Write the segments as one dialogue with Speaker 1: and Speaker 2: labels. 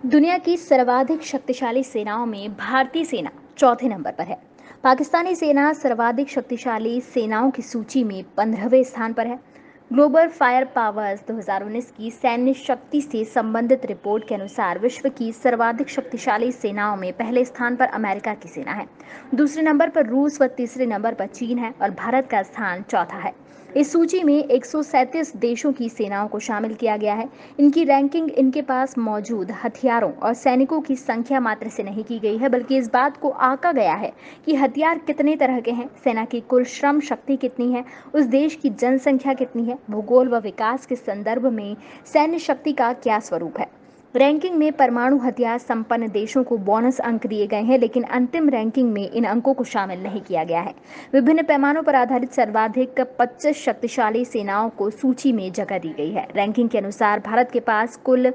Speaker 1: दुनिया की सर्वाधिक शक्तिशाली सेनाओं में भारतीय सेना चौथे नंबर पर है। पाकिस्तानी सेना सर्वाधिक शक्तिशाली सेनाओं की सूची में 15वें स्थान पर है। ग्लोबल फायर पावर्स 2019 की सैन्य शक्ति से संबंधित रिपोर्ट के अनुसार विश्व की सर्वाधिक शक्तिशाली सेनाओं में पहले स्थान पर अमेरिका की सेना है, दूसरे नंबर पर रूस व तीसरे नंबर पर चीन है और भारत का स्थान चौथा है। इस सूची में 137 देशों की सेनाओं को शामिल किया गया है। इनकी रैंकिंग इनके पास मौजूद हथियारों और सैनिकों की संख्या मात्र से नहीं की गई है, बल्कि इस बात को आंका गया है कि हथियार कितने तरह के हैं, सेना की कुल श्रम शक्ति कितनी है, उस देश की जनसंख्या कितनी है, भूगोल व विकास के संदर्भ में सैन्य शक्ति का क्या स्वरूप है। रैंकिंग में परमाणु हथियार संपन्न देशों को बोनस अंक दिए गए हैं, लेकिन अंतिम रैंकिंग में इन अंकों को शामिल नहीं किया गया है। विभिन्न पैमानों पर आधारित सर्वाधिक 25 शक्तिशाली सेनाओं को सूची में जगह दी गई है। रैंकिंग के अनुसार भारत के पास कुल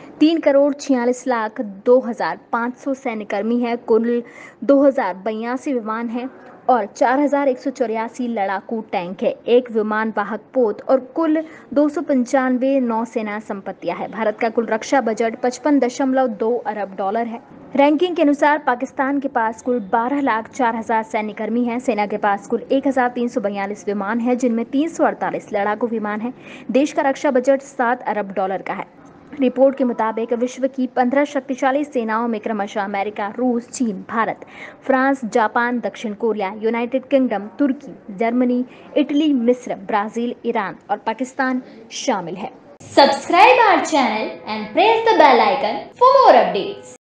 Speaker 1: 3,46,02,500 सैन्यकर्मी है, कुल 2,082 विमान हैं और 4,184 लड़ाकू टैंक है, एक विमान वाहक पोत और कुल 295 नौसेना संपत्तियां है। भारत का कुल रक्षा बजट 55.2 अरब डॉलर है। रैंकिंग के अनुसार पाकिस्तान के पास कुल 12,04,000 सैन्यकर्मी हैं। सेना के पास कुल 1,342 विमान हैं, जिनमें 348 लड़ाकू विमान हैं। देश का रक्षा बजट 7 अरब डॉलर का है। रिपोर्ट के मुताबिक विश्व की 15 शक्तिशाली सेनाओं में क्रमशः अमेरिका, रूस, चीन, भारत, फ्रांस, जापान, दक्षिण कोरिया, यूनाइटेड किंगडम, तुर्की, जर्मनी, इटली, मिस्र, ब्राजील, ईरान और पाकिस्तान शामिल है।
Speaker 2: Subscribe our channel and press the bell icon for more updates.